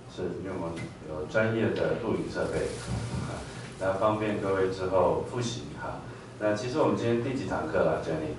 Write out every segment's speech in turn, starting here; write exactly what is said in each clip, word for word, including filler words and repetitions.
是因为我们有专业的录影设备，那方便各位之后复习哈。那其实我们今天第几堂课了 ，Jenny？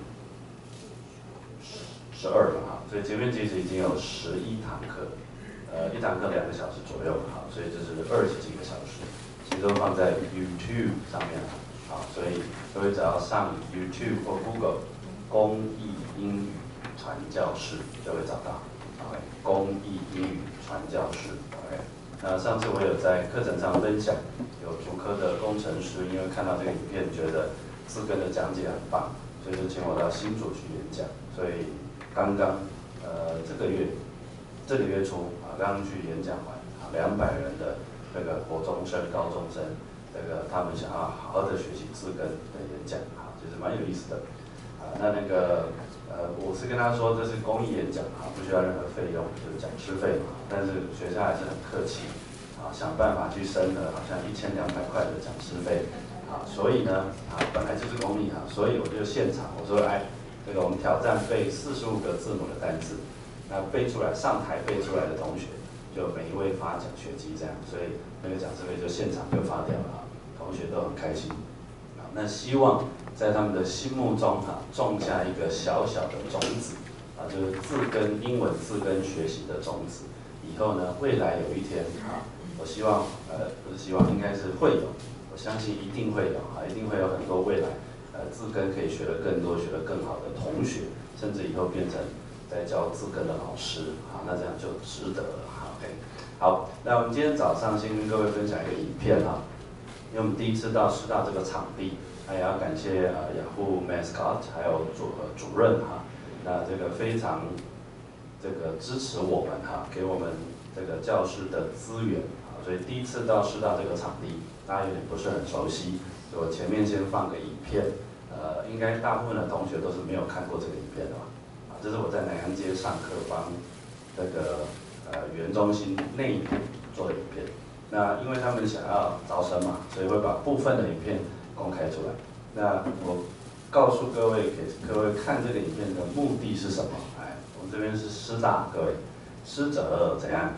十二嘛哈，所以前面其实已经有十一堂课，呃，一堂课两个小时左右哈，所以这是二十几个小时，其实都放在 YouTube 上面了，好，所以各位只要上 YouTube 或 Google 公益英语传教士就会找到 ，OK， 公益英语传教士 ，OK。那上次我有在课程上分享，有主科的工程师因为看到这个影片，觉得字根的讲解很棒，所以就请我到新竹去演讲，所以。刚刚，呃，这个月，这个月初啊，刚刚去演讲完啊，两百人的那个国中生、高中生，这个他们想要好好的学习字根的演讲啊，其实蛮有意思的。啊，那那个，呃，我是跟他说这是公益演讲啊，不需要任何费用，就是讲师费嘛。但是学校还是很客气，啊，想办法去升了好像一千两百块的讲师费，啊，所以呢，啊，本来就是公益啊，所以我就现场我说，哎。这个我们挑战背四十五个字母的单字，那背出来上台背出来的同学，就每一位发奖学金这样，所以那个奖师费就现场就发掉了啊，同学都很开心。啊，那希望在他们的心目中哈、啊，种下一个小小的种子啊，就是字根英文字根学习的种子。以后呢，未来有一天啊，我希望呃不是希望，应该是会有，我相信一定会有啊，一定会有很多未来。呃，字根可以学得更多、学得更好的同学，甚至以后变成在教字根的老师，好，那这样就值得了。好 ，OK， 好，那我们今天早上先跟各位分享一个影片哈，因为我们第一次到师大这个场地，那也要感谢呃雅虎 Mascot 还有主呃主任哈，那这个非常这个支持我们哈，给我们这个教师的资源啊，所以第一次到师大这个场地，大家有点不是很熟悉。我前面先放个影片，呃，应该大部分的同学都是没有看过这个影片的吧？啊，这是我在南洋街上课帮这个呃原中心内部做的影片。那因为他们想要招生嘛，所以会把部分的影片公开出来。那我告诉各位，给各位看这个影片的目的是什么？哎，我们这边是师大，各位，师者怎样？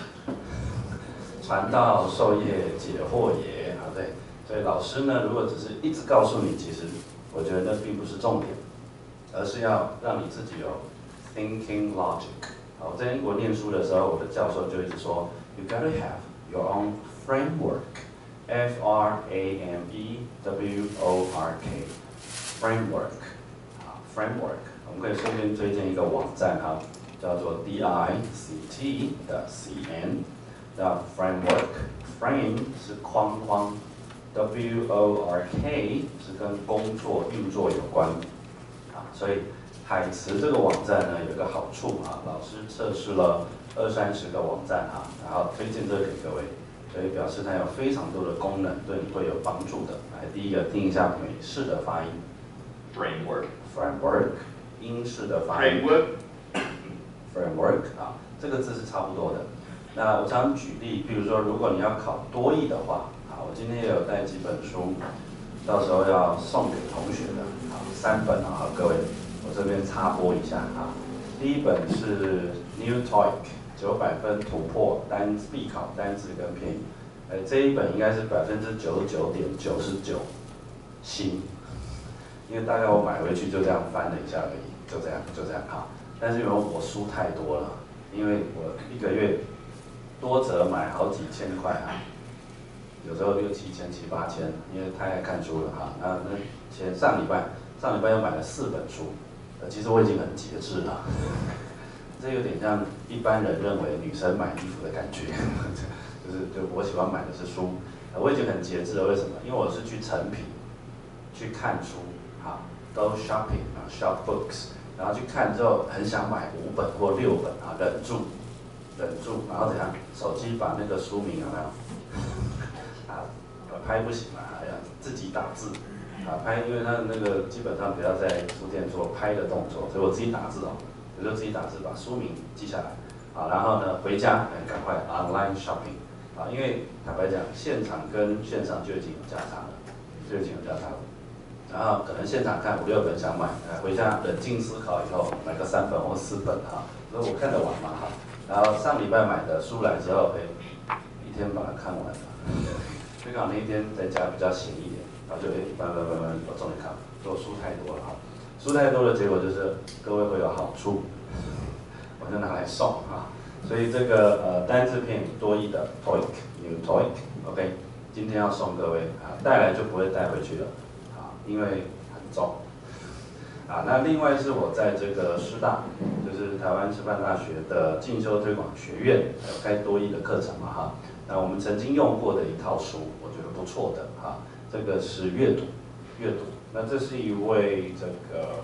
传道授业解惑也，啊对。所以老师呢，如果只是一直告诉你，其实我觉得那并不是重点，而是要让你自己有 thinking logic。好，我在英国念书的时候，我的教授就一直说 ，you gotta have your own framework，F R A M E W O R K，framework， 啊 framework， 我们可以顺便推荐一个网站哈，叫做 D I C T 的 C N， 那 framework，frame 是框框。W O R K 是跟工作运作有关，啊，所以海慈这个网站呢有一个好处啊，老师测试了二三十个网站哈，然后推荐这个给各位，所以表示它有非常多的功能，对你会有帮助的。来，第一个听一下美式的发音 ，framework，framework， 英式的发音 ，framework，framework 啊，这个字是差不多的。那我常举例，比如说如果你要考多益的话。我今天也有带几本书，到时候要送给同学的，好，三本啊，各位，我这边插播一下啊。第一本是 New TOEIC 九百分突破单必考单字跟片语，哎，这一本应该是百分之九十九点九十九新，因为大概我买回去就这样翻了一下而已，就这样就这样哈。但是因为我书太多了，因为我一个月多则买好几千块啊。有时候六七千、七八千，因为太爱看书了哈。那那前上礼拜，上礼拜又买了四本书，呃，其实我已经很节制了。这有点像一般人认为女生买衣服的感觉，就是就我喜欢买的是书，我已经很节制了。为什么？因为我是去成品去看书，好 ，go shopping 啊 ，shop books， 然后去看之后很想买五本或六本啊，忍住，忍住，然后怎样？手机把那个书名有没有？啊，拍不行嘛，要自己打字，啊拍，因为他那个基本上不要在书店做拍的动作，所以我自己打字哦，我就自己打字把书名记下来，啊，然后呢回家赶快 online shopping， 啊，因为坦白讲，现场跟线上就已经有价差了，就已经有价差了，然后可能现场看五六本想买，呃回家冷静思考以后买个三本或四本哈，所以我看得完嘛哈， 然后上礼拜买的书来之后，哎，一天把它看完了。所以刚好那一天在家比较闲一点，然后就哎，慢慢慢慢把重点看，做书太多了哈，书太多的结果就是各位会有好处，我就拿来送啊。所以这个呃单字片多义的 T O E I C New T O E I C，OK， 今天要送各位啊，带来就不会带回去了啊，因为很重。啊，那另外是我在这个师大，就是台湾师范大学的进修推广学院，还有开多益的课程嘛哈。那我们曾经用过的一套书，我觉得不错的哈。这个是阅读，阅读。那这是一位这个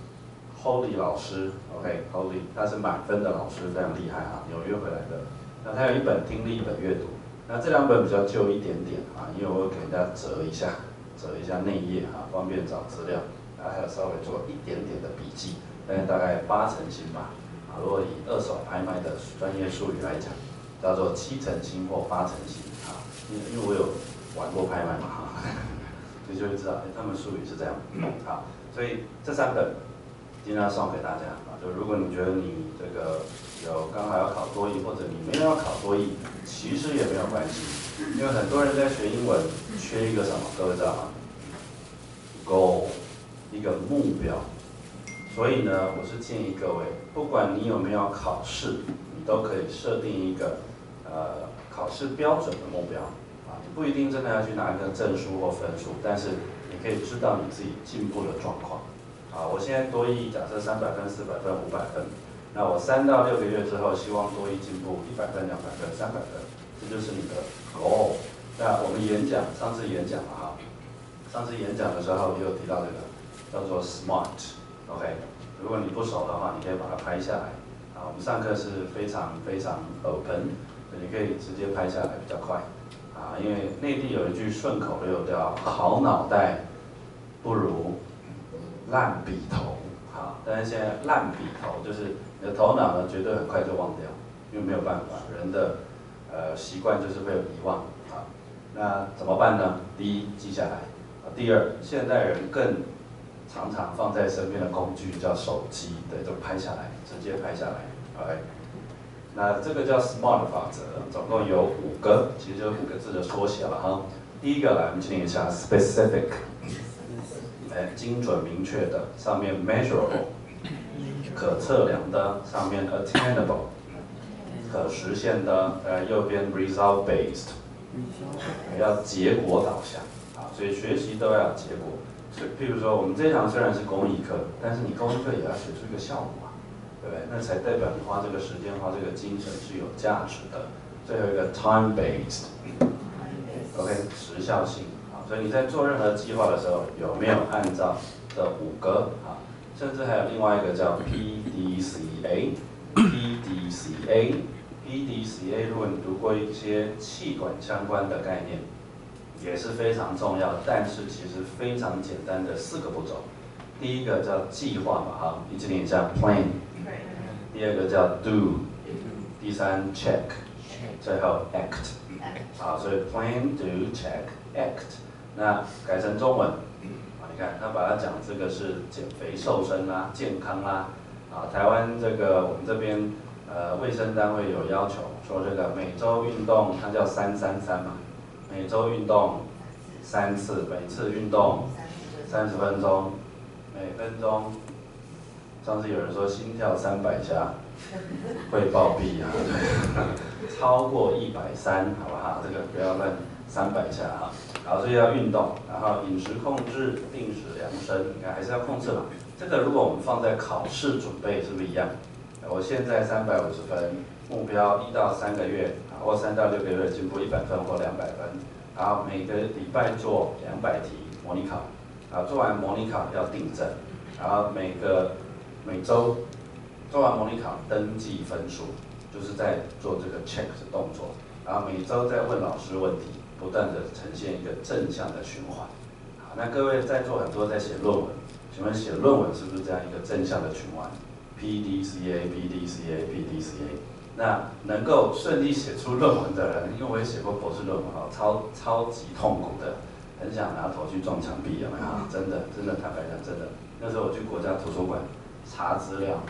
Holy 老师 ，OK，Holy， 他是满分的老师，非常厉害哈，纽约回来的。那他有一本听力，一本阅读。那这两本比较旧一点点啊，因为我给人家折一下，折一下内页哈，方便找资料。然后还有稍微做一点点的笔记，但是大概八成新吧。啊，如果以二手拍卖的专业术语来讲，叫做七成新或八成新啊。因为因为我有玩过拍卖嘛哈，所以就会知道，哎，他们术语是这样。好，所以这三本今天要送给大家啊。就如果你觉得你这个有刚好要考多益，或者你没有要考多益，其实也没有关系，因为很多人在学英文缺一个什么，各位知道吗 ？Goal。一个目标，所以呢，我是建议各位，不管你有没有考试，你都可以设定一个呃考试标准的目标啊，你不一定真的要去拿一个证书或分数，但是你可以知道你自己进步的状况啊。我现在多益假设三百分、四百分、五百分，那我三到六个月之后，希望多益进步一百分、两百分、三百分，这就是你的 goal。那我们演讲，上次演讲了哈，上次演讲的时候也有提到这个。叫做 SMART，OK， 如果你不熟的话，你可以把它拍下来。啊，我们上课是非常非常 open， 你可以直接拍下来比较快。啊，因为内地有一句顺口溜叫“好脑袋不如烂笔头”。好，但是现在烂笔头就是你的头脑呢，绝对很快就忘掉，因为没有办法，人的呃习惯就是会有遗忘。好，那怎么办呢？第一，记下来。第二，现代人更常常放在身边的工具叫手机，对，就拍下来，直接拍下来 ，OK。那这个叫 SMART 法则，总共有五个，其实就是五个字的缩写了哈。第一个来，我们去念一下 specific， 哎，精准明确的，上面 measurable， 可测量的，上面 attainable， 可实现的，呃，右边 result based， 要结果导向啊，所以学习都要有结果。譬如说，我们这一堂虽然是公益课，但是你公益课也要学出一个效果啊，对不对？那才代表你花这个时间、花这个精神是有价值的。最后一个 time based，OK， 时效性啊，所以你在做任何计划的时候，有没有按照这五个啊？甚至还有另外一个叫 P D C A，P D C A，P D C A， 如果你读过一些气管相关的概念。也是非常重要，但是其实非常简单的四个步骤。第一个叫计划嘛，哈，一起念一下 plan。第二个叫 do， 第三 check， 最后 act。好，所以 plan do check act。那改成中文，啊，你看他把它讲这个是减肥瘦身啦、健康啦。啊，台湾这个我们这边呃卫生单位有要求说这个每周运动，它叫三三三嘛。每周运动三次，每次运动三十分钟，每分钟。上次有人说心跳三百下会暴毙啊，对，超过一百三，好不好？这个不要乱三百下哈。好，所以要运动，然后饮食控制，定时量身，你看还是要控制嘛。这个如果我们放在考试准备是不是一样？我现在三百五十分，目标一到三个月。或三到六个月进步一百分或两百分，然后每个礼拜做两百题模拟考，啊，做完模拟考要订正，然后每个每周做完模拟考登记分数，就是在做这个 check 的动作，然后每周再问老师问题，不断的呈现一个正向的循环。好，那各位在座很多在写论文，请问写论文是不是这样一个正向的循环 ？P D C A，P D C A，P D C A。那能够顺利写出论文的人，因为我也写过博士论文哈，超超级痛苦的，很想拿头去撞墙壁，有没有？真的，真的坦白讲，真的。那时候我去国家图书馆查资料，啊，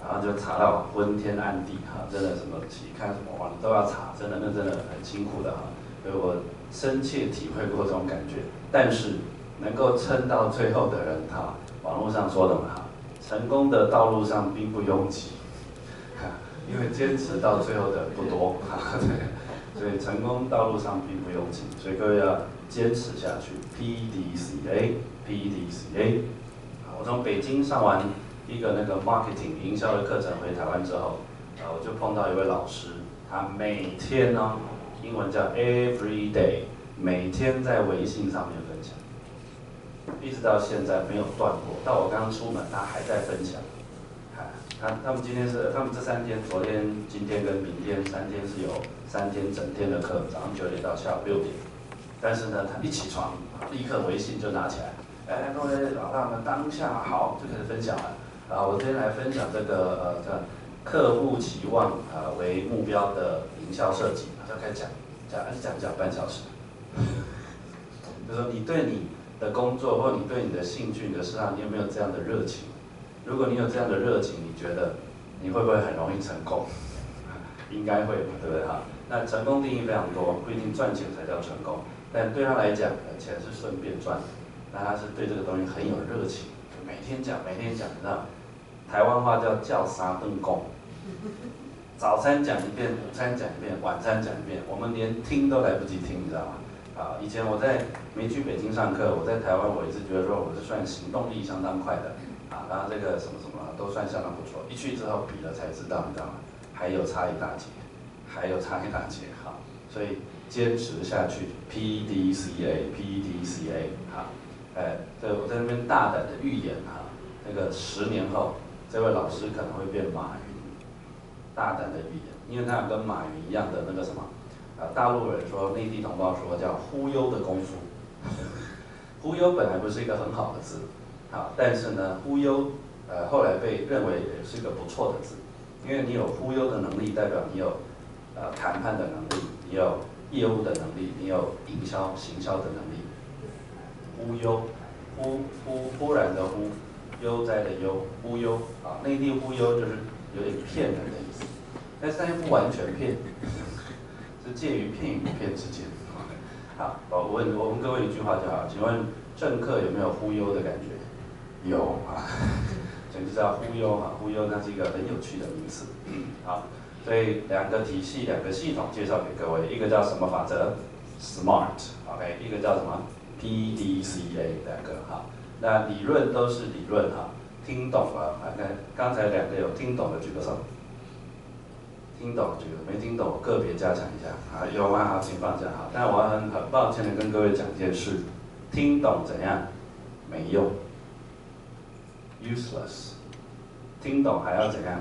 然后就查到昏天暗地哈，真的什么期刊什么哇，你都要查，真的那真的很辛苦的哈。所以我深切体会过这种感觉。但是能够撑到最后的人哈，网络上说的嘛哈，成功的道路上并不拥挤，哈，因为坚持到最后的不多哈，对，所以成功道路上并不拥挤，所以各位要坚持下去。P D C A，P D C A， 我从北京上完一个那个 marketing 营销的课程回台湾之后，呃，我就碰到一位老师，他每天呢，英文叫 every day， 每天在微信上面分享，一直到现在没有断过。到我刚刚出门，他还在分享。他他们今天是他们这三天，昨天、今天跟明天三天是有三天整天的课，早上九点到下午六点。但是呢，他一起床，立刻微信就拿起来，哎，各位老大们当下好，就开始分享了。啊，我今天来分享这个呃，叫客户期望呃为目标的营销设计，就开始讲讲讲讲半小时。就说你对你的工作或你对你的兴趣、你的事上，你有没有这样的热情？如果你有这样的热情，你觉得你会不会很容易成功？应该会嘛，对不对哈？那成功定义非常多，不一定赚钱才叫成功，但对他来讲，钱是顺便赚，那他是对这个东西很有热情，每天讲，每天讲，你知道，台湾话叫叫三顿功，早餐讲一遍，午餐讲一遍，晚餐讲一遍，我们连听都来不及听，你知道吗？啊，以前我在没去北京上课，我在台湾，我一直觉得说我是算行动力相当快的。啊，然后这个什么什么都算相当不错，一去之后比了才知道，你知道吗？还有差一大截，还有差一大截，好，所以坚持下去 ，P D C A，P D C A， 好，哎，对我在那边大胆的预言哈，那个十年后，这位老师可能会变马云，大胆的预言，因为他有跟马云一样的那个什么，啊，大陆人说，内地同胞说叫忽悠的功夫，忽悠本来不是一个很好的字。好，但是呢，忽悠，呃，后来被认为也是一个不错的字，因为你有忽悠的能力，代表你有，呃，谈判的能力，你有业务的能力，你有营销、行销的能力。忽悠，忽忽忽然的忽，悠哉的悠，忽悠啊，内地忽悠就是有点骗人的意思，但是它又不完全骗，是介于骗与不骗之间。好，我问我问各位一句话就好，请问政客有没有忽悠的感觉？有啊，所以就叫忽悠啊，忽悠那是一个很有趣的名词。好，所以两个体系、两个系统介绍给各位，一个叫什么法则 ？SMART，OK， 一个叫什么 ？P D C A， 两个哈。那理论都是理论哈，听懂了，看刚才两个有听懂的举个手，听懂举个，没听懂个别加强一下啊，有吗？好，请放下哈。但我很很抱歉的跟各位讲一件事，听懂怎样没用。useless， 听懂还要怎样？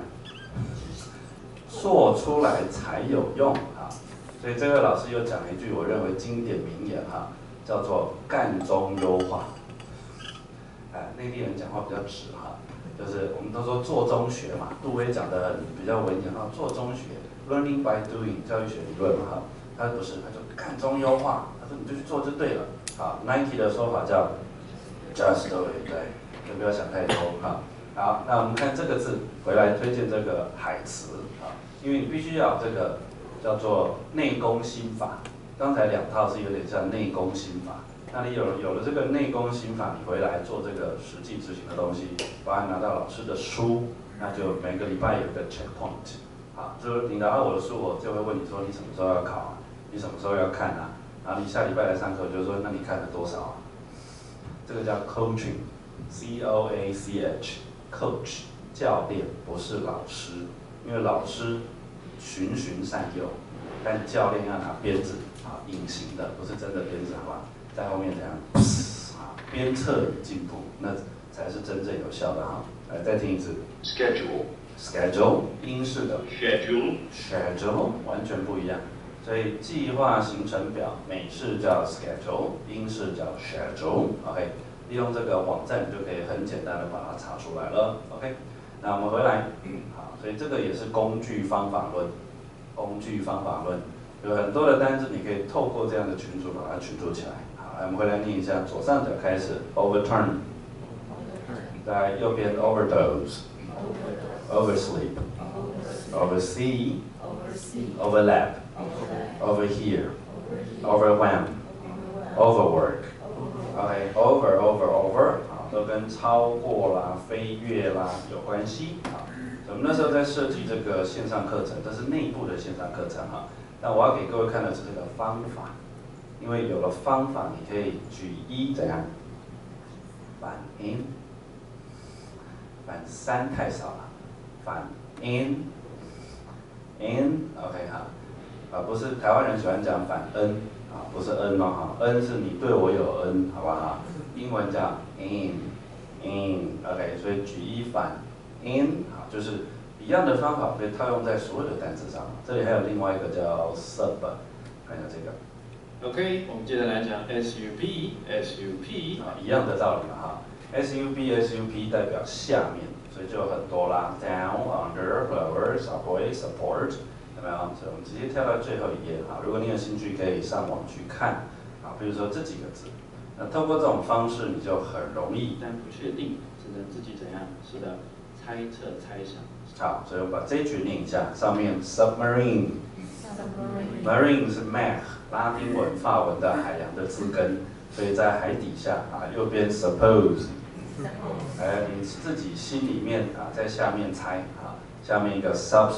说出来才有用啊！所以这位老师又讲了一句我认为经典名言哈，叫做“干中优化”。哎，内地人讲话比较直哈，就是我们都说做中学嘛，杜威讲的比较文言哈，做中学 ，learning by doing， 教育学理论嘛哈，他不是，他就干中优化，他说你就去做就对了。好 ，Nike 的说法叫 just do it， 对。就不要想太多哈。好，那我们看这个字，回来推荐这个海词啊，因为你必须要这个叫做内功心法。刚才两套是有点像内功心法，那你有有了这个内功心法，你回来做这个实际执行的东西，把它拿到老师的书，那就每个礼拜有一个 check point。好，就是你拿到我的书，我就会问你说你什么时候要考啊？你什么时候要看啊？然后你下礼拜来上课，就说那你看了多少啊？这个叫 coaching。C O A C H，coach 教练不是老师，因为老师循循善诱，但教练要拿鞭子啊，隐形的，不是真的鞭子，好吧？在后面怎样？啊，鞭策你进步，那才是真正有效的哈。来，再听一次。Schedule，schedule 英式的 schedule，schedule 完全不一样。所以计划行程表，美式叫 schedule， 英式叫 schedule。OK。利用这个网站，你就可以很简单的把它查出来了。OK， 那我们回来，好，所以这个也是工具方法论。工具方法论有很多的单字，你可以透过这样的群组把它群组起来。好，来我们回来念一下，左上角开始 overturn， 在右边 overdose，overdose， oversleep, oversee, overlap, overhear, overwhelm, overwork. OK, over, over, over， 啊，都跟超过啦、飞跃啦有关系啊。我们那时候在设计这个线上课程，这是内部的线上课程哈。那我要给各位看的是这个方法，因为有了方法，你可以举一怎样？反 in， 反三太少了，反 in in OK 哈，啊不是台湾人喜欢讲反 n 啊，不是 n 哦哈 ，n 是你对我有恩，好不好？英文叫 in in OK， 所以举一反 in 啊，就是一样的方法被套用在所有的单词上。这里还有另外一个叫 sub， 看一下这个。 OK， 我们接着来讲 S U P S U P 啊，一样的道理嘛哈。S U P S U P 代表下面，所以就有很多啦 ，down、under、below、subway、support， 有没有？所以我们直接跳到最后一页哈。如果你有兴趣，可以上网去看啊，比如说这几个字。那透过这种方式，你就很容易， 但不确定，只能自己怎样？是的，猜测、猜想。 好，所以我把这一句念一下，上面 submarine。Marine 是 mar， 拉丁文、法文的海洋的字根，所以在海底下啊。右边 suppose， 哎，你自己心里面啊，在下面猜啊。下面一个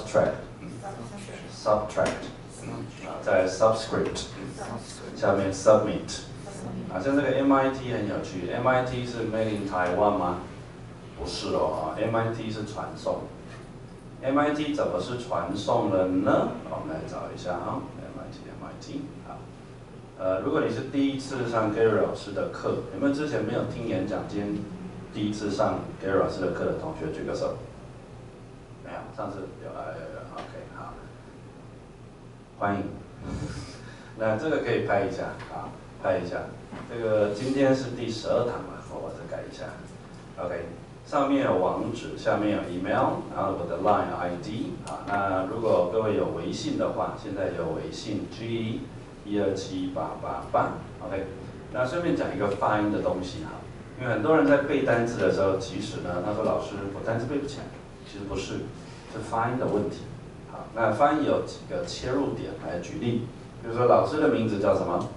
subtract，subtract， 啊，再来 subscript， 下面 submit， 啊，像这个 M I T 很有趣 ，M I T 是 made in Taiwan 吗？不是哦，啊 ，M I T 是传送。M I T 怎么是传送了呢？我们来找一下啊 ，M I T M I T 好，呃，如果你是第一次上 Gary 老师的课，有没有之前没有听演讲，今天第一次上 Gary 老师的课的同学举个手？没有，上次有啊有有 ，OK 好，欢迎。那这个可以拍一下啊，拍一下。这个今天是第十二堂了，我把这改一下 ，OK。上面有网址，下面有 email， 然后我的 line I D 啊。那如果各位有微信的话，现在有微信 G 一二七八八八 ，OK。那顺便讲一个发音的东西哈，因为很多人在背单词的时候，其实呢，他说老师我单词背不起来，其实不是，是发音的问题。好，那发音有几个切入点来举例，比如说老师的名字叫什么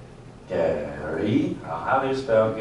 ？Gary 啊 ，How do you spell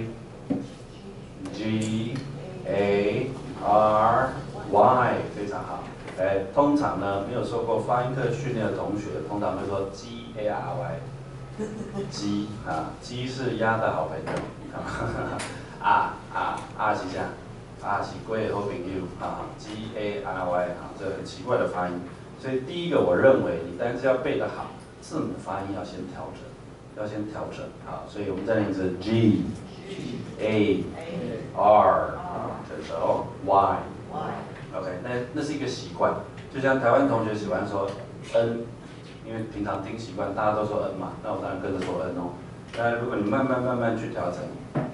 Gary？G A R Y 非常好，哎，通常呢没有受过发音课训练的同学，通常会说 G A R Y， 鸡啊，鸡是鸭的好朋友，啊啊啊是啥？啊是龟的好朋友啊 ，G A R Y 啊，这很奇怪的发音，所以第一个我认为你单词要背得好，字母发音要先调整，要先调整好，所以我们再念一次 G A R。这时候 Y，OK， 那那是一个习惯，就像台湾同学喜欢说 N， 因为平常听习惯，大家都说 N 嘛，那我当然跟着说 N 哦。那如果你慢慢慢慢去调整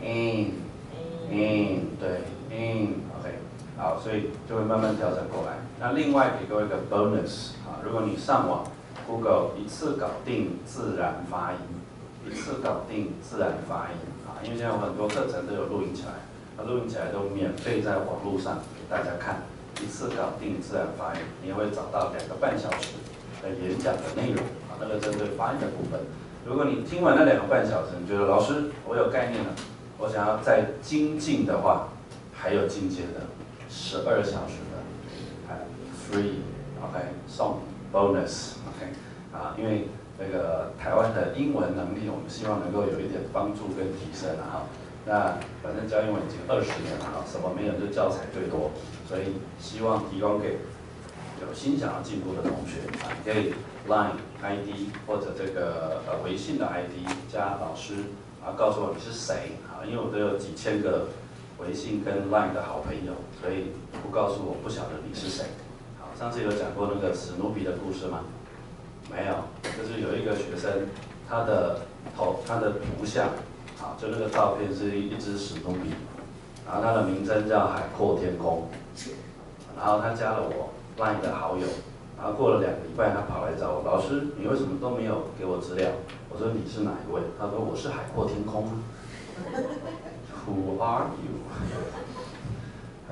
，in，in， 对 ，in，OK， 好，所以就会慢慢调整过来。那另外给各位一个 bonus 啊，如果你上网 Google 一次搞定自然发音，一次搞定自然发音啊，因为现在有很多课程都有录音起来。它录音起来都免费在网络上给大家看，一次搞定自然发音，你也会找到两个半小时的演讲的内容啊，那个针对发音的部分。如果你听完那两个半小时，你觉得老师我有概念了，我想要再精进的话，还有进阶的十二小时的，还 free OK 送 bonus OK 啊，因为那个台湾的英文能力，我们希望能够有一点帮助跟提升啊。那反正教英文已经二十年了哈，什么没有就教材最多，所以希望提供给有心想要进步的同学啊，可以 Line I D 或者这个呃微信的 I D 加老师啊，告诉我你是谁啊，因为我都有几千个微信跟 Line 的好朋友，所以不告诉我不晓得你是谁。好，上次有讲过那个史努比的故事吗？没有，就是有一个学生，他的头他的图像。好，就那个照片是一只史努比，然后它的名称叫海阔天空，然后他加了我 Line 的好友，然后过了两个礼拜，他跑来找我，老师，你为什么都没有给我资料？我说你是哪一位？他说我是海阔天空啊。Who are you？ 很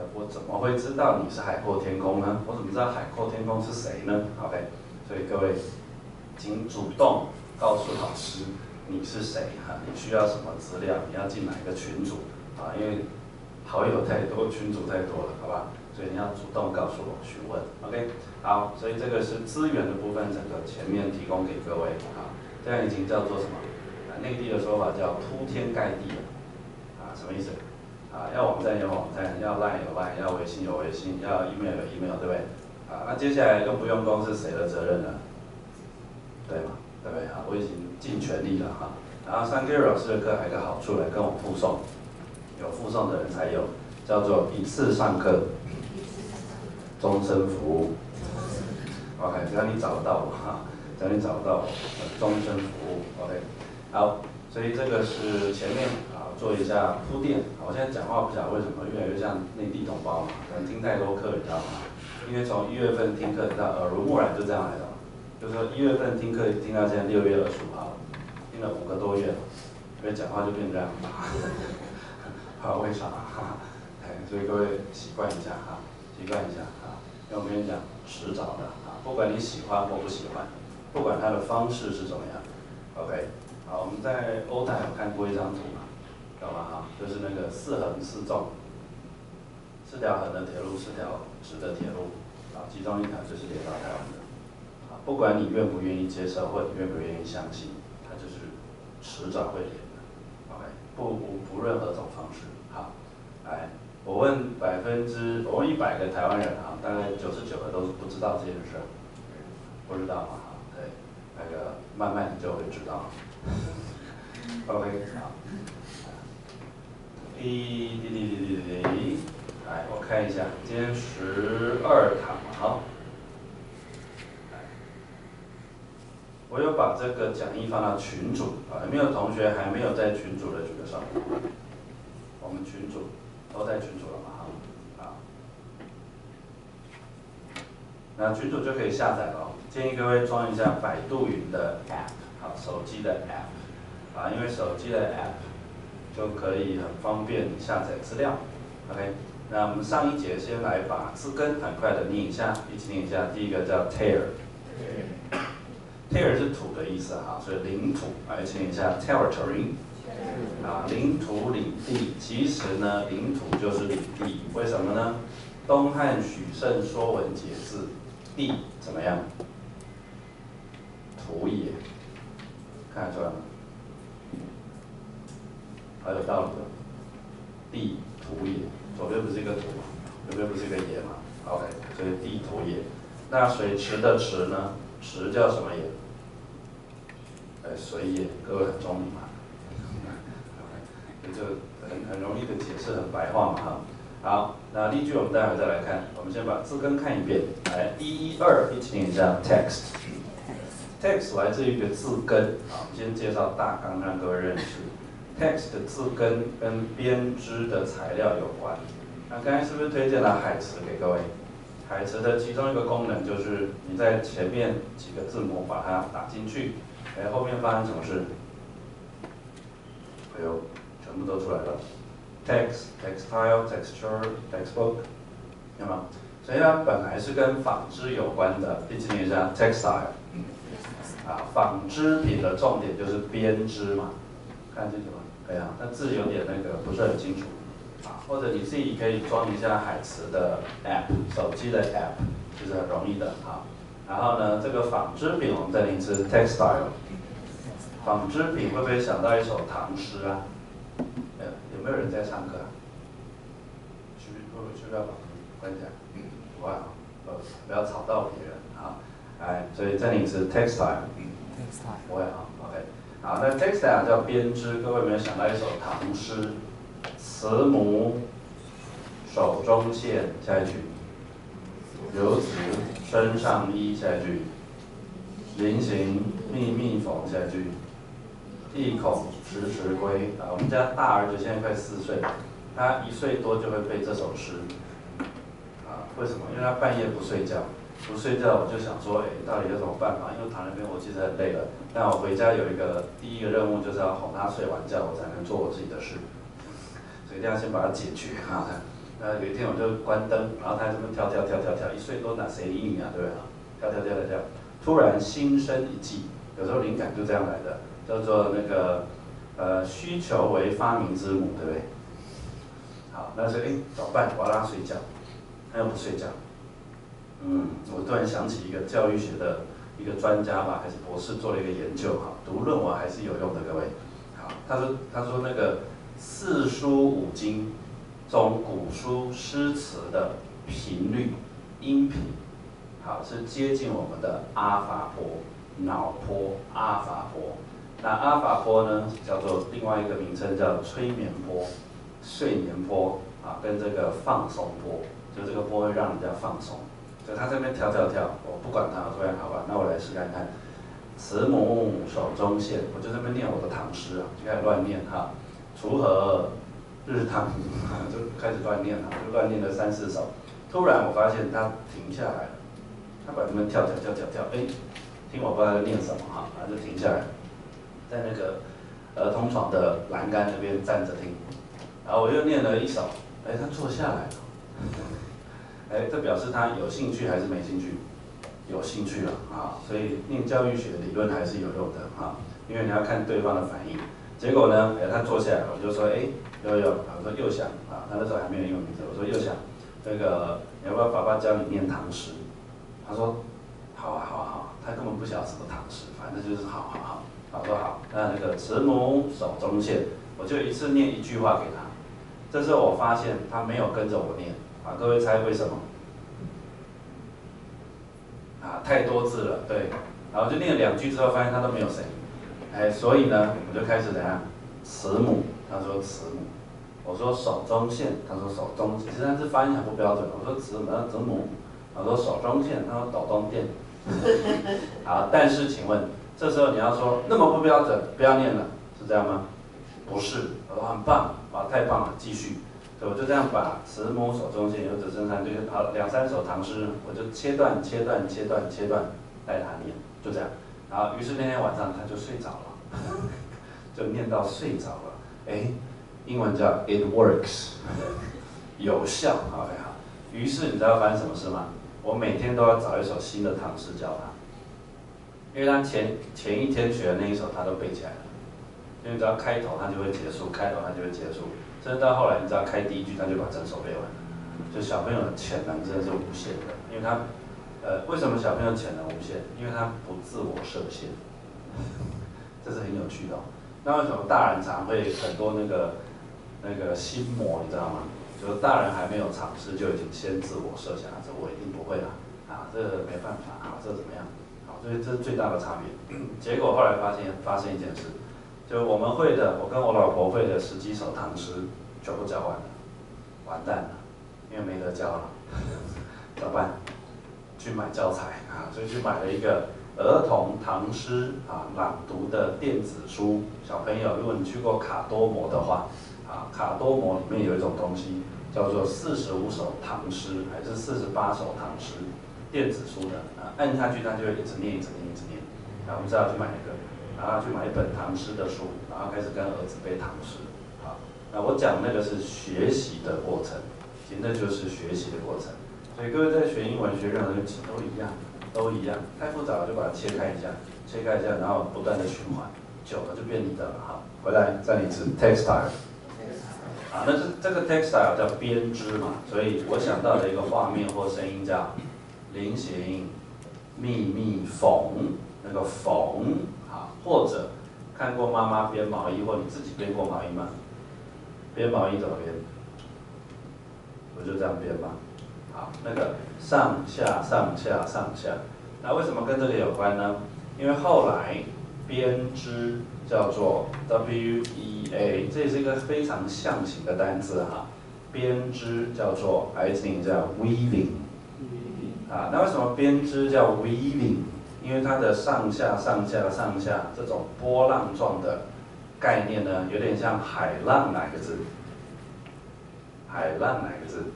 我怎么会知道你是海阔天空呢？我怎么知道海阔天空是谁呢 ？OK， 所以各位，请主动告诉老师你是谁哈，你需要什么资料，你要进哪一个群组啊？因为好友太多，群组太多了，好吧？所以你要主动告诉我询问 ，OK？ 好，所以这个是资源的部分，整个前面提供给各位啊，这样已经叫做什么？啊，内地的说法叫铺天盖地了，啊，什么意思？啊，要网站有网站，要 line 有 line， 要微信有微信，要 email 有 email， 对不对？啊，那接下来用不用功是谁的责任呢？对吗？对不对？啊，我已经尽全力了哈。然后上 Gary 老师的课还有一个好处来跟我附送，有附送的人才有，叫做一次上课，终身服务。OK， 只要你找得到我哈，只要你找得到我，终身服务。OK， 好，所以这个是前面啊做一下铺垫。我现在讲话不晓得为什么越来越像内地同胞嘛，可能听太多课，你知道吗？因为从一月份听课，你知道耳濡目染就这样来的。就是说一月份听课听到现在六月二十五号，听了五个多月了，所以讲话就变这样。好，为啥？哎，所以各位习惯一下哈，习惯一下哈。因为我跟你讲，迟早的啊，不管你喜欢或不喜欢，不管它的方式是怎么样 ，OK。好，我们在欧台有看过一张图嘛，懂吗？哈，就是那个四横四纵，四条横的铁路，四条直的铁路，啊，其中一条就是连到台湾的。啊，不管你愿不愿意接受，或者愿不愿意相信，它就是迟早会连的。OK， 不不不任何种方式。好，来。我问百分之，我问一百个台湾人啊，大概九十九个都是不知道这件事，不知道嘛哈，对，那个慢慢你就会知道。OK， 好，滴滴滴滴滴滴，来我看一下，今天十二堂嘛，好，我有把这个讲义放到群组啊，有没有同学还没有在群组的举个手？我们群组。都在群组了嘛，哈，好，那群组就可以下载了。建议各位装一下百度云的 app， 好，手机的 app， 啊，因为手机的 app 就可以很方便下载资料。OK， 那我们上一节先来把字根很快的念一下，一起念一下。第一个叫 tear，tear 是土的意思哈，所以领土，来一起念一下 territory。啊，领土领地，其实呢，领土就是领地，为什么呢？东汉许慎《说文解字》，地怎么样？土也，看得出来吗？好有道理的，地土也，左边不是一个土吗？右边不是一个也吗 ？OK， 所以地土也。那水池的池呢？池叫什么也？哎，水也，各位很聪明嘛。就很很容易的解释，很白话嘛哈。好，那例句我们待会再来看。我们先把字根看一遍，来一二一起念一下 text。text 来自于一个字根，好，我们先介绍大纲让各位认识。text 的字根跟编织的材料有关。那刚才是不是推荐了海词给各位？海词的其中一个功能就是你在前面几个字母把它打进去，哎，后面发生什么事？哎呦。全部都出来了 ，text、textile、texture、textbook， 有吗？所以它本来是跟纺织有关的，一起念一下 textile。啊，纺织品的重点就是编织嘛，看清楚吗？可以啊，那字有点那个不是很清楚，啊，或者你自己可以装一下海词的 app， 手机的 app， 就是很容易的啊。然后呢，这个纺织品我们再念一次 textile。纺织品会不会想到一首唐诗啊？有没有人在上课、啊？需不需不要把关一下？不要，呃，不要吵到别人啊！哎，所以这里是 textile， 不会啊 ，OK。好，那 textile 叫编织，各位有没有想到一首唐诗？慈母手中线，下一句。游子身上衣，下一句。临行密密缝，下一句。意恐迟迟归啊！我们家大儿子现在快四岁，他一岁多就会背这首诗啊。为什么？因为他半夜不睡觉，不睡觉我就想说，哎，到底有什么办法？因为躺那边我其实很累了，但我回家有一个第一个任务就是要哄他睡完觉，我才能做我自己的事，所以一定要先把它解决啊。 那有一天我就关灯，然后他这么跳跳跳跳跳，一岁多哪谁理你啊，对不对？跳跳跳跳跳，突然心生一计，有时候灵感就这样来的，叫做那个呃需求为发明之母，对不对？好，那是哎怎么办？我要让他睡觉，他又不睡觉。嗯，我突然想起一个教育学的一个专家吧，还是博士做了一个研究，哈，读论文还是有用的，各位。好，他说他说那个四书五经中古书诗词的频率音频，好是接近我们的阿法波、脑波、阿法波。那阿法波呢，叫做另外一个名称叫催眠波、睡眠波啊，跟这个放松波，就这个波会让人家放松。就他这边跳跳跳，我不管他，我说好吧，那我来试看看。慈母手中线，我就这边念我的唐诗啊，就开始乱念哈。锄禾日当午，就开始乱念了，就乱念了三四首。突然我发现他停下来了，他把这边跳跳跳跳跳，哎，听我不知道在念什么哈，然后就停下来，在那个儿童床的栏杆那边站着听。然后我又念了一首，哎，他坐下来了。哎，这表示他有兴趣还是没兴趣？有兴趣了啊，所以念教育学理论还是有用的啊，因为你要看对方的反应。结果呢，哎，他坐下来，我就说，哎，悠悠，我说又想啊，他那时候还没有英文名字，我说又想，那个你要不要爸爸教你念唐诗？他说，好啊好啊好，他根本不晓得什么唐诗，反正就是好好好，我说好，那那个慈母手中线，我就一次念一句话给他。这时候我发现他没有跟着我念。啊，各位猜为什么？啊，太多字了，对。然后就念了两句之后，发现他都没有声音，哎，所以呢，我就开始怎样？慈母，他说慈母，我说手中线，他说手中，其实他是发音很不标准。我说慈母，他说慈母，我说手中线，他说抖动电。好，但是请问，这时候你要说那么不标准，不要念了，是这样吗？不是，我说很棒，哇，太棒了，继续。我就这样把慈母手中线，有者生三，就是好两三首唐诗，我就切断、切断、切断、切断，带他念，就这样。然后，于是那天晚上他就睡着了，就念到睡着了。哎，英文叫 it works， 有效。OK 好。于是你知道发生什么事吗？我每天都要找一首新的唐诗教他，因为他前前一天学的那一首他都背起来了，因为只要开头他就会结束，开头他就会结束。甚至到后来，你只要开第一句，他就把整首背完了。就小朋友的潜能真的是无限的，因为他，呃，为什么小朋友潜能无限？因为他不自我设限，这是很有趣的哦。那为什么大人常会很多那个那个心魔，你知道吗？就是大人还没有尝试就已经先自我设想，这我一定不会啦，啊，这个没办法，啊，这怎么样？好，所以这是最大的差别。结果后来发现发生一件事。就我们会的，我跟我老婆会的十几首唐诗，全部教完了，完蛋了，因为没得教了，怎么办？去买教材啊，所以去买了一个儿童唐诗啊朗读的电子书。小朋友，如果你去过卡多摩的话，啊，卡多摩里面有一种东西叫做四十五首唐诗，还是四十八首唐诗，电子书的啊，按下去它就会一直念，一直念，一直念。然后我们知道去买那个。然后去买一本唐诗的书，然后开始跟儿子背唐诗。好，那我讲那个是学习的过程，其实那就是学习的过程。所以各位在学英文、学任何东西都一样，都一样。太复杂了就把它切开一下，切开一下，然后不断的循环，久了就变你的了。好，回来再一次 textile。啊，那这这个 textile 叫编织嘛，所以我想到的一个画面或声音叫菱形、密密缝，那个缝。或者看过妈妈编毛衣，或你自己编过毛衣吗？编毛衣怎么编？我就这样编嘛。好，那个上下上下上下，那为什么跟这个有关呢？因为后来编织叫做 W E A， 这也是一个非常象形的单字哈。编织叫做 I think 叫 weaving， 啊，那为什么编织叫 weaving？因为它的上下上下上下这种波浪状的概念呢，有点像海浪哪个字？海浪哪个字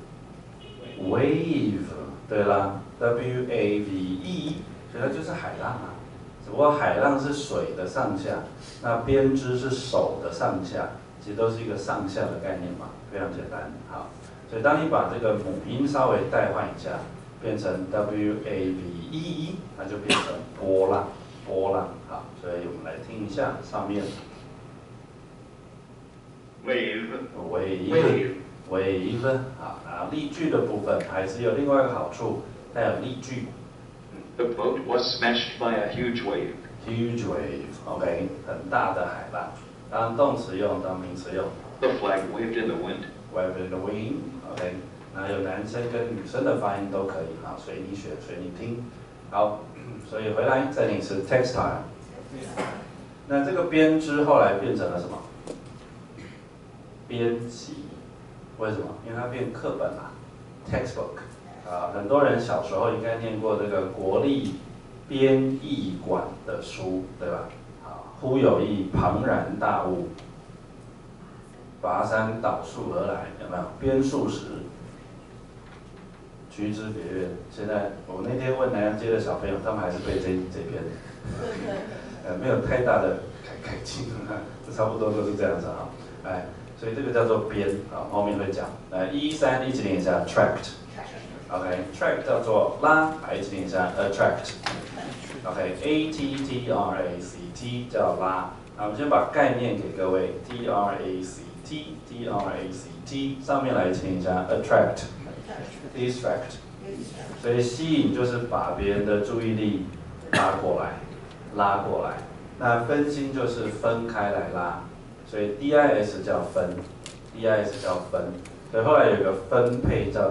？wave， 对啦 ，W A V E， 所以它就是海浪啊。只不过海浪是水的上下，那编织是手的上下，其实都是一个上下的概念嘛，非常简单。好， 所以当你把这个母音稍微代换一下，变成 W A V E E， 那就变成波浪，波浪。好，所以我们来听一下上面 wave wave wave。好，然后例句的部分还是有另外一个好处，它有例句。 The boat was smashed by a huge wave. Huge wave，OK， 很大的海浪。当动词用，当名词用。 The flag waved in the wind. Wave in the wind，OK， 那有男生跟女生的发音都可以，好，随你选，随你听。好，所以回来再念一次 textile。那这个编织后来变成了什么？编辑。为什么？因为它变课本啦 ，textbook。啊，很多人小时候应该念过这个国立编译馆的书，对吧？啊，忽有一庞然大物，拔山倒树而来，有没有？编数时，须知别院。现在我那天问南洋街的小朋友，他们还是背这这篇，呃，没有太大的改改进啊，这差不多都是这样子啊。哎，所以这个叫做编啊，后面会讲。来，一三一起念一下 tract。OK，tract 叫做拉，来一起念一下 attract。OK，A T T R A C T 叫拉。那我们先把概念给各位 ，T R A C T，T R A C T 上面来听一下 attract，distract。所以吸引就是把别人的注意力拉过来，拉过来。那分心就是分开来拉，所以 D I S 叫分 ，D I S 叫分。所以后来有个分配叫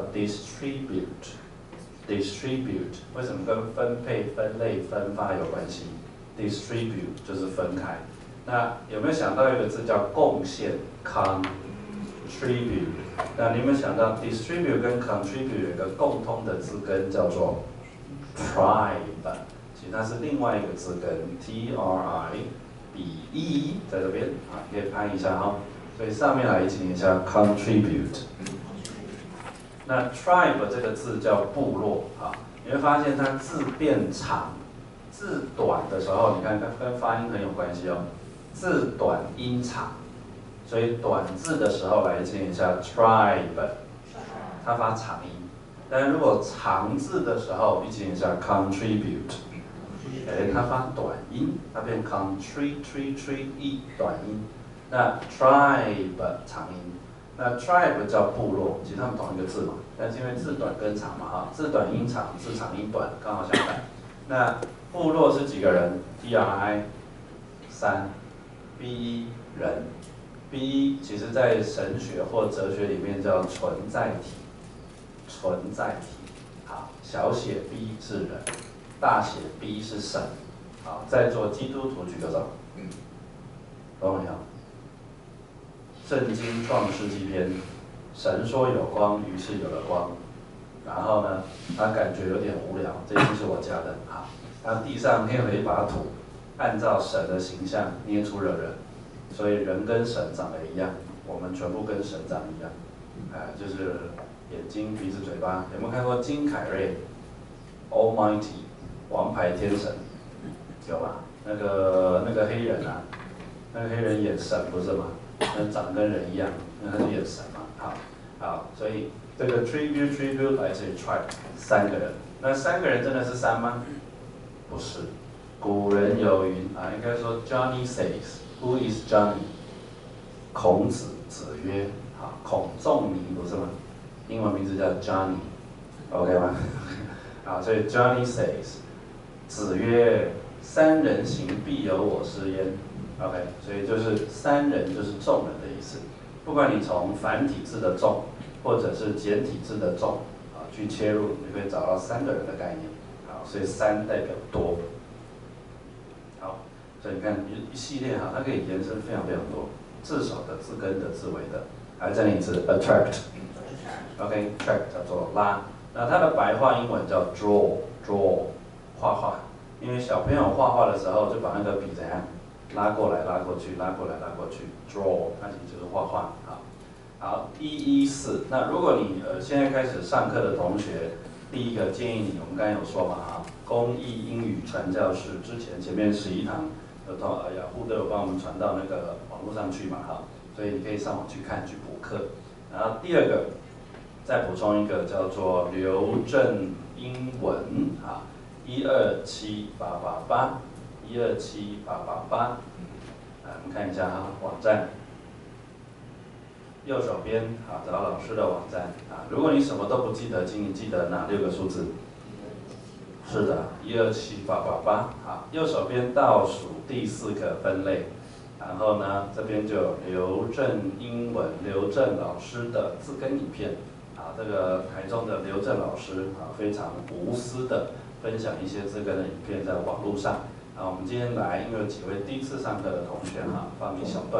distribute，distribute 为什么跟分配、分类、分发有关系 ？distribute 就是分开。那有没有想到一个字叫贡献 ？contribute。那你有没有想到 distribute 跟 contribute 有一个共通的字根叫做 tribe， 其实它是另外一个字根 T R I B E， 在这边啊，可以拍一下哈。所以上面来一起念一下 contribute。那 tribe 这个字叫部落啊，你会发现它字变长，字短的时候，你看跟跟发音很有关系哦。字短音长，所以短字的时候来念一下 tribe， 它发长音。但如果长字的时候，一起念一下 contribute， 哎，它发短音，它变 contri tri tri 一短音。那 tribe 长音，那 tribe 叫部落，其实它们同一个字嘛，但是因为字短跟长嘛哈，字短音长，字长音短，刚好相反。那部落是几个人 ？T R I 三 ，B 一人 ，B 一其实在神学或哲学里面叫存在体，存在体。好，小写 B 是人，大写 B 是神。好，在座基督徒举个手，懂没有？圣经创世纪篇，神说有光，于是有了光。然后呢，他感觉有点无聊，这句是我加的。好，他地上捏了一把土，按照神的形象捏出了人，所以人跟神长得一样，我们全部跟神长一样。哎、呃，就是眼睛、鼻子、嘴巴。有没有看过金凯瑞 ？Almighty， 王牌天神，有吧？那个那个黑人啊，那个黑人演神不是吗？那长得跟人一样，那他是演神嘛。好，好，所以这个 tribute tribute 来自于 tribe， 三个人。那三个人真的是三吗？不是。古人有云啊，应该说 Johnny says，Who is Johnny？ 孔子，子曰，好，孔仲尼不是吗？英文名字叫 Johnny，OK 吗？好，所以 Johnny says， 子曰，三人行，必有我师焉。OK， 所以就是三人就是众人的意思。不管你从繁体字的众，或者是简体字的众啊去切入，你可以找到三个人的概念。好，所以三代表多。好，所以你看一一系列哈，它可以延伸非常非常多，字首的、字根的、字尾的。来再念一次 attract。OK，tract 叫做拉。那它的白话英文叫 draw，draw 画画。因为小朋友画画的时候就把那个笔怎样？拉过来，拉过去，拉过来，拉过去 ，draw， 它其实就是画画。好，好，一一四。那如果你呃现在开始上课的同学，第一个建议你，我们刚才有说嘛哈，公益英语传教士之前前面十一堂，呃，呃雅虎都有帮我们传到那个网络上去嘛哈，所以你可以上网去看去补课。然后第二个， 再补充一个叫做刘正英文啊，一二七八八八，一二七八八八。来，我们看一下哈，网站。右手边啊，找老师的网站啊。如果你什么都不记得，请你记得哪六个数字？是的，一二七八八八。好，右手边倒数第四个分类，然后呢，这边就有刘正英文刘正老师的字根影片。啊，这个台中的刘正老师啊，非常无私的分享一些字根的影片在网络上。啊，我们今天来，因为有几位第一次上课的同学哈，放一小段。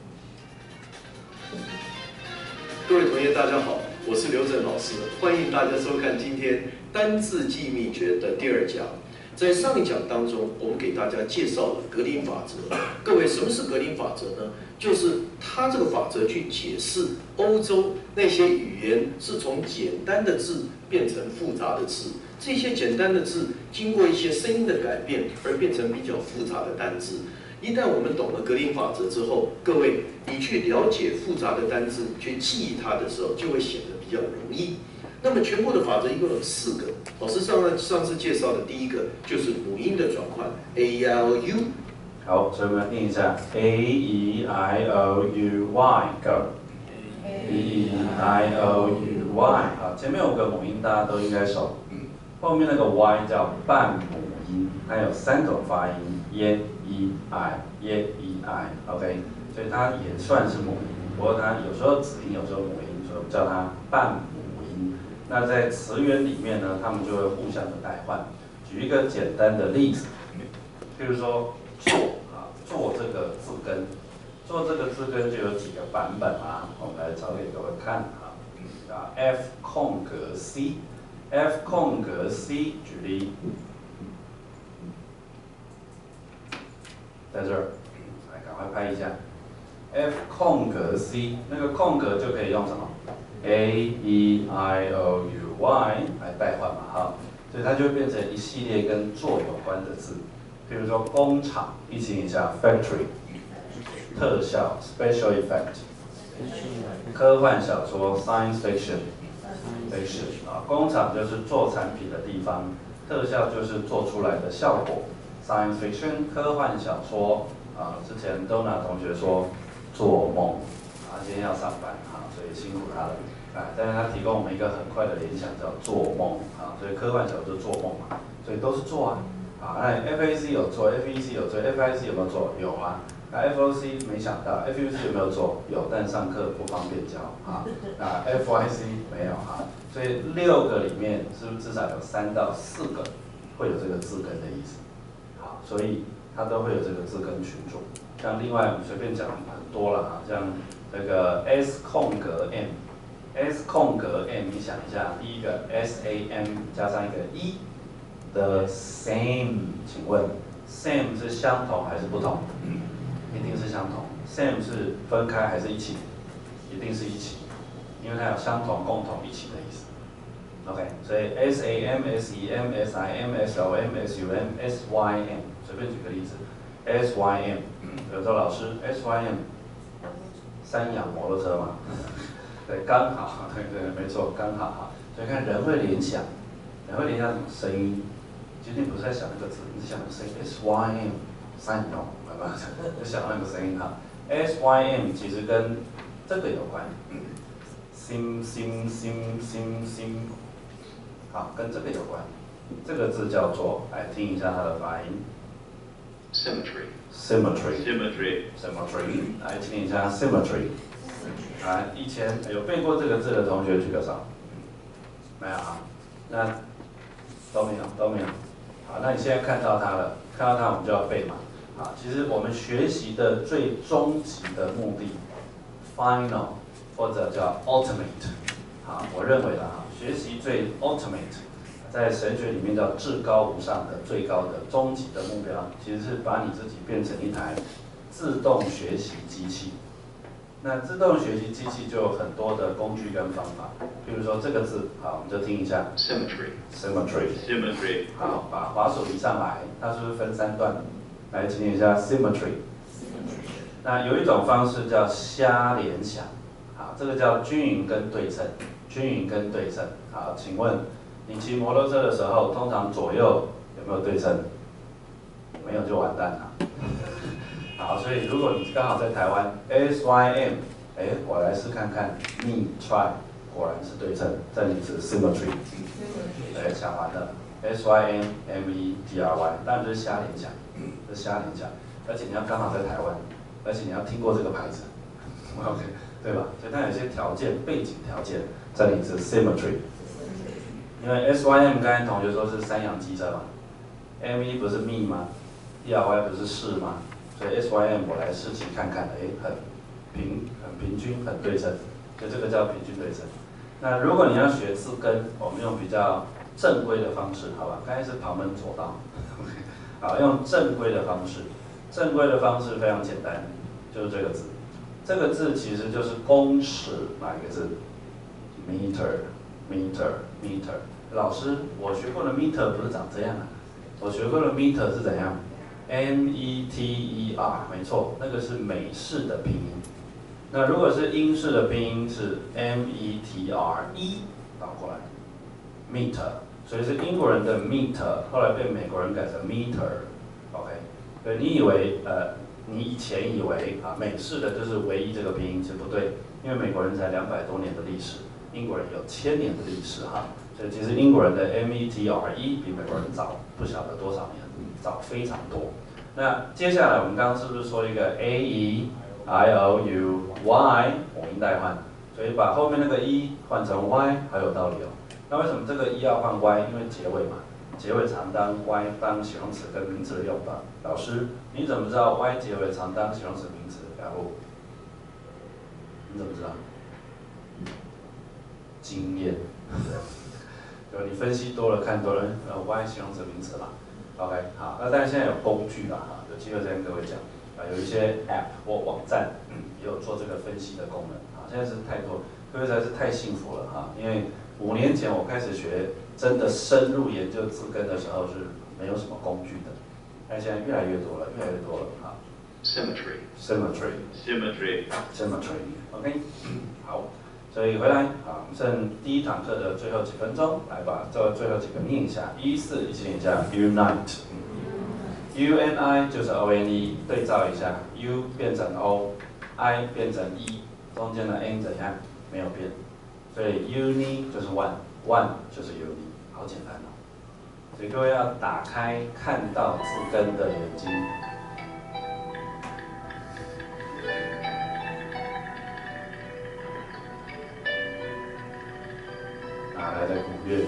各位同学，大家好，我是刘正老师，欢迎大家收看今天单字记忆秘诀的第二讲。在上一讲当中，我们给大家介绍了格林法则。各位，什么是格林法则呢？就是它这个法则去解释欧洲那些语言是从简单的字变成复杂的字，这些简单的字经过一些声音的改变而变成比较复杂的单字。一旦我们懂了格林法则之后，各位，你去了解复杂的单字，去记忆它的时候，就会显得比较容易。那么全部的法则一共有四个。老师上上次介绍的第一个就是母音的转换 ，a e i o u。 好，所以我们念一下 a e i o u y go。a e i o u y 好，前面有个母音大家都应该熟，后面那个 y 叫半母音，它有三种发音 ，y e i y e i，OK， 所以它也算是母音，不过它有时候子音，有时候母音，所以我们叫它半母音。那在词源里面呢，它们就会互相的代换。举一个简单的例子，譬如说“做”啊，“做”这个字根，“做”这个字根就有几个版本啊，我们来找给各位看啊。啊 ，F 空格 C，F 空格 C， 举例，在这儿，来赶快拍一下 ，F 空格 C， 那个空格就可以用什么 ？A E I O U Y 来代换嘛，哈，所以它就会变成一系列跟做有关的字，比如说工厂，一起一下 factory， 特效 special effect， 科幻小说 science fiction， fiction 啊，工厂就是做产品的地方，特效就是做出来的效果 ，science fiction 科幻小说啊，之前 Donna 同学说做梦啊，今天要上班啊，所以辛苦他了。啊，但是它提供我们一个很快的联想，叫做梦啊，所以科幻小说就是做梦嘛，所以都是做啊，啊，那 F A C 有做 ，F E C 有做 ，F I C 有没有做？有啊，那 F O C 没想到 ，F U C 有没有做？有，但上课不方便教啊，那 F Y C 没有啊，所以六个里面是不是至少有三到四个会有这个字根的意思？好，所以它都会有这个字根群组。像另外我们随便讲很多了啊，像这个 S 空格 M。S 空格 M， 你想一下，第一个 S A M 加上一个 E，the same， 请问 same 是相同还是不同？一定是相同。same 是分开还是一起？一定是一起，因为它有相同、共同、一起的意思。OK， 所以 S A M、S E M、S I M、S O M、S U M、S Y M， 随便举个例子 ，S Y M， 有时候老师 S Y M， 三洋摩托车嘛。对，刚好，对对，没错，刚好哈。所以看人会联想，人会联想什么声音？其实你不是在想那个字，你是想声音 S Y M， 三勇，有没有？就想那个声音哈。S Y M 其实跟这个有关 ，sim sim sim sim sim， 好，跟这个有关。这个字叫做，来听一下它的发音 ，symmetry，symmetry，symmetry， 来听一下 symmetry。啊，以前有背过这个字的同学举个手，没有啊？那都没有，都没有。好，那你现在看到它了，看到它我们就要背嘛。啊，其实我们学习的最终极的目的 ，final 或者叫 ultimate， 好，我认为的哈，学习最 ultimate， 在神学里面叫至高无上的、最高的、终极的目标，其实是把你自己变成一台自动学习机器。那自动学习机器就有很多的工具跟方法，比如说这个字，好，我们就听一下 symmetry，symmetry， 好，把滑鼠移上来，它是不是分三段？来听一下 symmetry。那有一种方式叫瞎联想，好，这个叫均匀跟对称， 均匀跟对称。好，请问你骑摩托车的时候，通常左右有没有对称？没有就完蛋了。好，所以如果你刚好在台湾 S Y M， 哎，我来试看看 Me Try， 果然是对称，这里是 Symmetry。哎，想完了 S Y M M E T R Y， 当然就是瞎联想，这是瞎联想，而且你要刚好在台湾，而且你要听过这个牌子 ，OK， 对吧？所以它有一些条件，背景条件，这里是 Symmetry。因为 S Y M 刚才同学说是三洋机车嘛 ，M E 不是 Me 吗 ？T R Y 不是是吗？所以 S Y M 我来试骑看看，哎，很平、很平均、很对称，所以这个叫平均对称。那如果你要学字根，我们用比较正规的方式，好吧？刚才是旁门左道，好，用正规的方式。正规的方式非常简单，就是这个字。这个字其实就是公式，哪一个字 ？meter，meter，meter。老师，我学过的 meter 不是长这样啊，我学过的 meter 是怎样 ？M E T E R， 没错，那个是美式的拼音。那如果是英式的拼音是 M E T R E 倒过来 ，meter， 所以是英国人的 meter， 后来被美国人改成 meter，OK，、okay? 所以你以为呃，你以前以为啊美式的就是唯一这个拼音，其实不对，因为美国人才两百多年的历史，英国人有千年的历史哈。所以其实英国人的 M E T R E 比美国人早不晓得多少年，早非常多。那接下来我们刚刚是不是说一个 A E I O U Y 母音代换，所以把后面那个 E 换成 Y 还有道理哦。那为什么这个 E 要换 Y？ 因为结尾嘛，结尾常当 Y 当形容词跟名词的用法。老师，你怎么知道 Y 结尾常当形容词名词？然后你怎么知道？经验。就你分析多了，看多了，呃 ，Y 形容词名词嘛 ，OK， 好，那但是现在有工具了哈，有机会再跟各位讲，啊，有一些 App 或网站，嗯，也有做这个分析的功能，啊，现在是太多，各位实在是太幸福了哈，因为五年前我开始学真的深入研究字根的时候是没有什么工具的，但现在越来越多了，越来越多了哈。Symmetry，Symmetry，Symmetry，OK， 好。所以回来啊，剩第一堂课的最后几分钟，来把这最后几个念一下。一四一起念一下 ，unite，U N I 就是 O N E， 对照一下 ，U 变成 O，I 变成 E， 中间的 N 怎样？没有变，所以 uni 就是 one，one 就是 uni， 好简单哦。所以各位要打开看到字根的眼睛。哪来的古乐？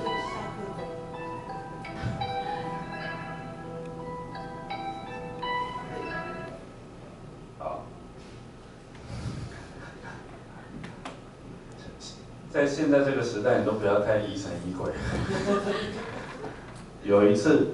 好，在现在这个时代，你都不要太疑神疑鬼。有一次，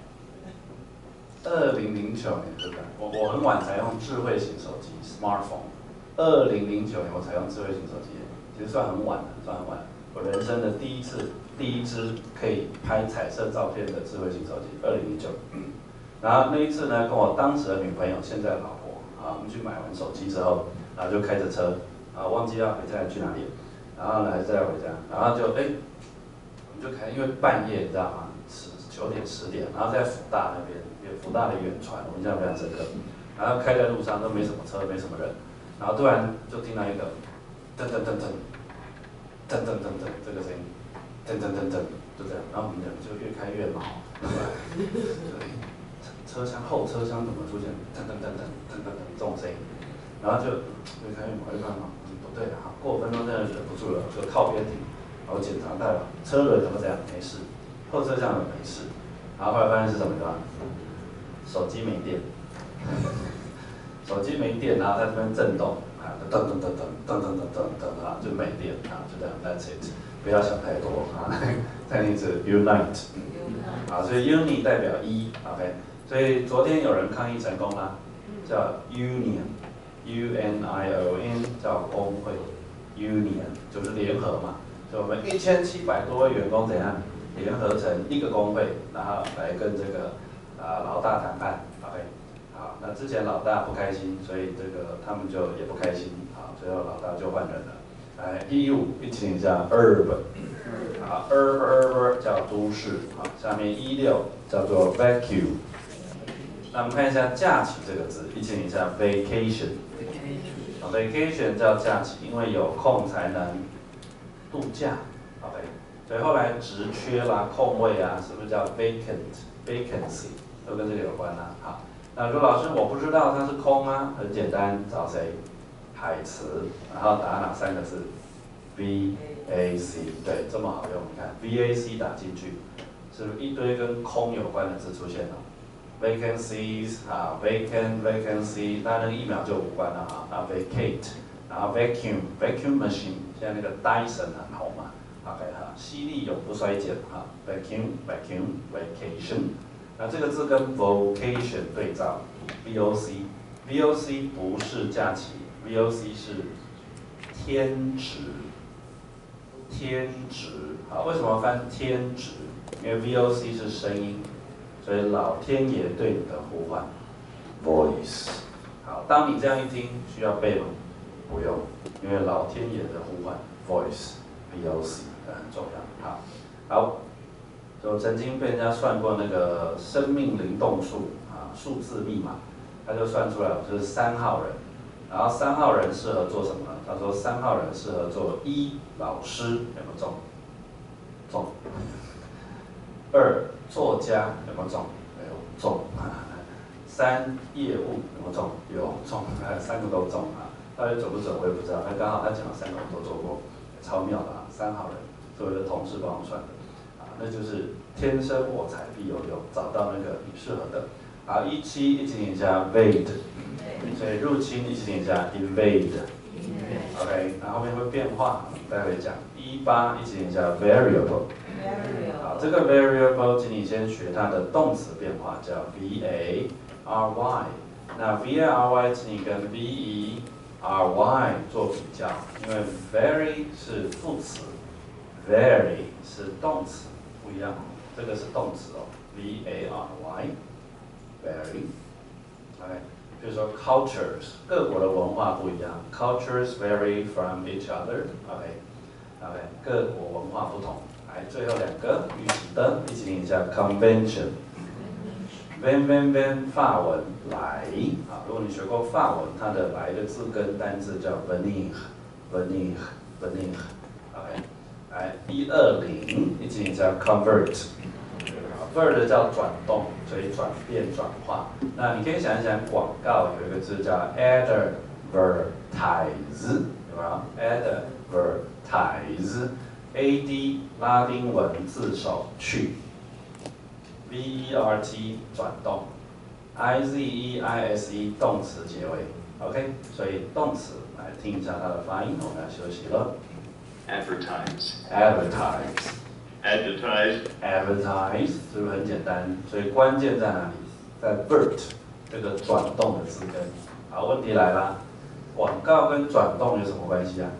二零零九年对不对？我我很晚才用智慧型手机 （smartphone）， 二零零九年我才用智慧型手机，其实算很晚了，算很晚。我人生的第一次，第一支可以拍彩色照片的智慧型手机，二零零九。然后那一次呢，跟我当时的女朋友，现在的老婆啊，我们去买完手机之后，然后就开着车，啊，忘记要回家去哪里，然后呢，再回家，然后就哎，我们就开，因为半夜你知道吗？十九点十点，然后在福大那边，福大的远传，我印象非常深刻。然后开在路上都没什么车，没什么人，然后突然就听到一个噔噔噔噔。噔噔噔噔，这个声音，噔噔噔噔，就这样，然后我们俩就越开越毛，对，车厢后车厢怎么出现噔噔噔噔噔噔噔这种声音，然后就越开越毛，越开越毛，不对了，过五分钟真的忍不住了，就靠边停，然后检查代表车轮怎么这样，没事，后车厢也没事，然后后来发现是什么呢？手机没电，手机没电，然后在这边震动。啊，噔噔噔噔噔噔噔噔噔啊，就没电啊，就这样 ，That's it， 不要想太多啊。再念一次 unite， 啊，所以 uni 代表一 ，OK， 所以昨天有人抗议成功啦，叫 union，U N I O N 叫工会 ，union 就是联合嘛，所以我们一千七百多位员工怎样联合成一个工会，然后来跟这个啊老大谈判 ，OK。好，那之前老大不开心，所以这个他们就也不开心，好，最后老大就换人了。 来一五一起念一下 urban， 啊 urban 叫都市，好，下面一六叫做 vacuum。那我们看一下假期这个字，一起念一下 vacation。啊 vacation 叫假期，因为有空才能度假。OK， 所以后来职缺啦、空位啊，是不是叫 vacant、vacancy， 都跟这个有关啦。好，那如果老师我不知道它是空吗？很简单，找谁？海词，然后打哪三个字 ？V A C， 对，这么好用。你看 V A C 打进去，是不是一堆跟空有关的字出现了 ？Vacancies 啊 ，vacant vacancy， 那那个一秒就无关了哈。那 vacate， 然后 vacuum vacuum machine， 现在那个 Dyson 很红嘛。OK 哈，吸力永不衰减哈 ，vacuum vacuum vacation。那这个字跟 vocation 对照 ，V O C V O C 不是假期。V O C 是天职，天职，好，为什么翻天职？因为 V O C 是声音，所以老天爷对你的呼唤 ，voice。好，当你这样一听，需要背吗？不用，因为老天爷的呼唤 ，voice，V O C 很重要。好，好，就曾经被人家算过那个生命灵动数啊，数字密码，他就算出来我就是三号人。然后三号人适合做什么呢？他说三号人适合做一老师，有没有中？中。二作家有没有中？没有中。三业务有没有中？有中，三个都中啊。到底准不准我也不知道，那刚好他讲了三个我都做过，超妙的啊！三号人，所有的同事帮我算的，啊，那就是天生我材必有用，找到那个你适合的。好，一七一起念一下 invade。所以入侵一起念一下 invade，OK， 然后后面会变化，待会讲。一八一起念一下 variable， 好，这个 variable， 请你先学它的动词变化，叫 V A R Y。那 V A R Y 请你跟 V E R Y 做比较，因为 very 是副词 ，very 是动词，不一样，这个是动词哦 ，V A R Y，very，OK。比如说 cultures， 各国的文化不一样 ，cultures vary from each other，OK，OK， 各国文化不同。来，最后两个预习的，一起念一下 convention。ven ven ven 法文来啊，如果你学过法文，它的来的字根单字叫 venir，venir，venir，OK， 来一二零，一起念一下 convert。Vert 叫转动，所以转变、转化。那你可以想一想，广告有一个字叫 advertise， 有没有 ？advertise，A D 拉丁文字首去 ，V E R T 转动 ，I Z E I S E 动词结尾 ，OK， 所以动词来听一下它的发音，我们要休息了。Advertise。Advertise。 Advertise advertise 是不是很简单？所以关键在哪里？在 vert 这个转动的字根。好，问题来啦，广告跟转动有什么关系啊？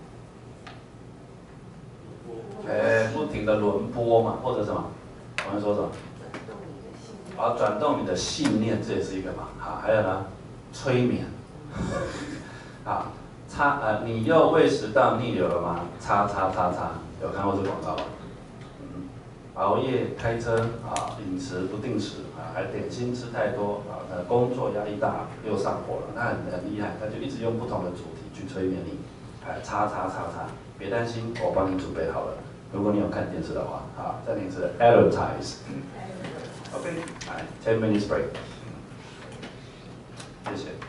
哎，不停的轮播嘛，或者什么？我们说什么？啊，转动你的信念，这也是一个嘛。好，还有呢，催眠。好，擦呃，你又胃食道逆流了吗？擦擦擦擦，有看过这广告吗？熬夜开车啊，饮食不定时啊，还点心吃太多啊，那工作压力大又上火了，那很很厉害，他就一直用不同的主题去催眠你，哎，叉叉叉叉，别担心，我帮你准备好了。如果你有看电视的话，啊，再念一次 advertise。OK， 来 ten minutes break，谢谢。